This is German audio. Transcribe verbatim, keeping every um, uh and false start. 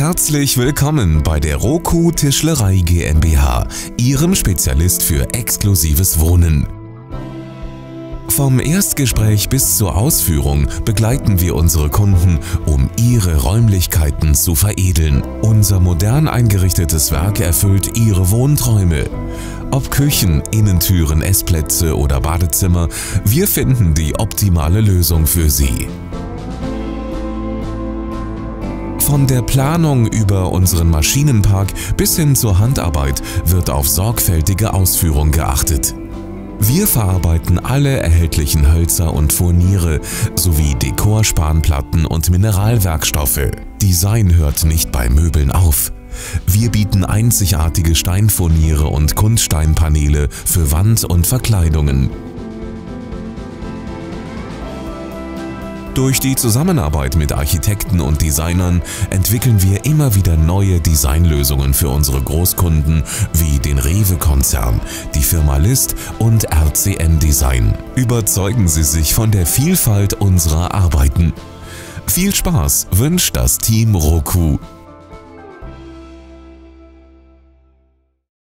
Herzlich willkommen bei der Roku Tischlerei GmbH, Ihrem Spezialist für exklusives Wohnen. Vom Erstgespräch bis zur Ausführung begleiten wir unsere Kunden, um ihre Räumlichkeiten zu veredeln. Unser modern eingerichtetes Werk erfüllt ihre Wohnträume. Ob Küchen, Innentüren, Essplätze oder Badezimmer, wir finden die optimale Lösung für Sie. Von der Planung über unseren Maschinenpark bis hin zur Handarbeit wird auf sorgfältige Ausführung geachtet. Wir verarbeiten alle erhältlichen Hölzer und Furniere sowie Dekorspanplatten und Mineralwerkstoffe. Design hört nicht bei Möbeln auf. Wir bieten einzigartige Steinfurniere und Kunststeinpaneele für Wand- und Verkleidungen. Durch die Zusammenarbeit mit Architekten und Designern entwickeln wir immer wieder neue Designlösungen für unsere Großkunden wie den Rewe-Konzern, die Firma List und R C N Design. Überzeugen Sie sich von der Vielfalt unserer Arbeiten. Viel Spaß wünscht das Team Roku.